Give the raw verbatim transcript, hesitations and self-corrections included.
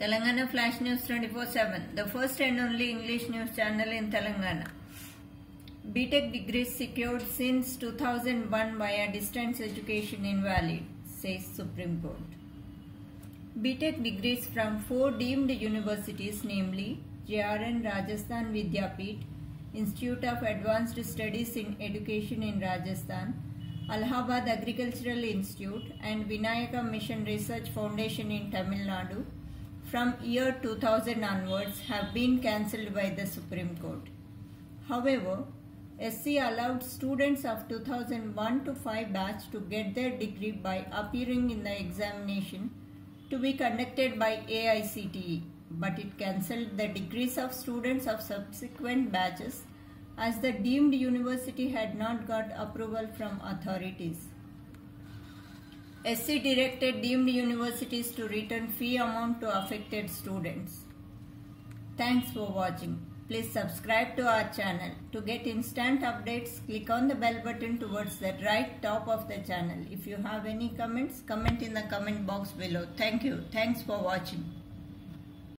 Telangana Flash News twenty-four seven, the first and only English news channel in Telangana. B Tech degrees secured since two thousand one via distance education invalid, says Supreme Court. B Tech degrees from four deemed universities, namely J R N Rajasthan Vidyapeeth, Institute of Advanced Studies in Education in Rajasthan, Allahabad Agricultural Institute and Vinayaka Mission Research Foundation in Tamil Nadu, from year two thousand onwards have been cancelled by the Supreme Court. However, S C allowed students of two thousand one to five batch to get their degree by appearing in the examination to be conducted by A I C T E, but it cancelled the degrees of students of subsequent batches as the deemed university had not got approval from authorities. S C directed deemed universities to return fee amount to affected students. Thanks for watching. Please subscribe to our channel. To get instant updates, click on the bell button towards the right top of the channel. If you have any comments, comment in the comment box below. Thank you. Thanks for watching.